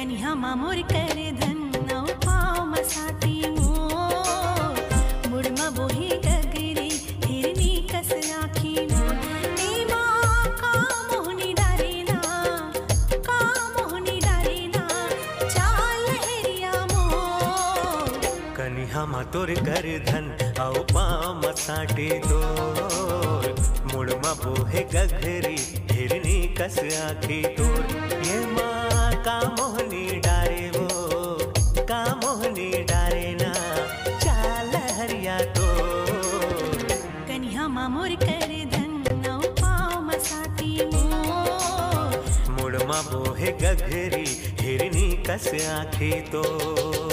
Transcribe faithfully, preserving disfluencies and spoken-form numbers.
कन्या मामोर कर धन नौ पाव मसाटी मोर मुड़मा बोही गगरी हिरनी कस आखी मोर नीमा का मोहनी डारेना का मोहनी डारेना चाल लहरिया मोर कन्या मातोर कर धन औ पाव मसाटी तोर मुड़मा बोहे गगरी हिरनी कस आखी तोर ये माँ का मोहनी डारे वो का मोहनी डारे ना चाल हरिया तो कन्या मामोर कर धन नौ पाव मसाटी मोर मुड़मा बोहे गगरी हिरनी कस आखी तो।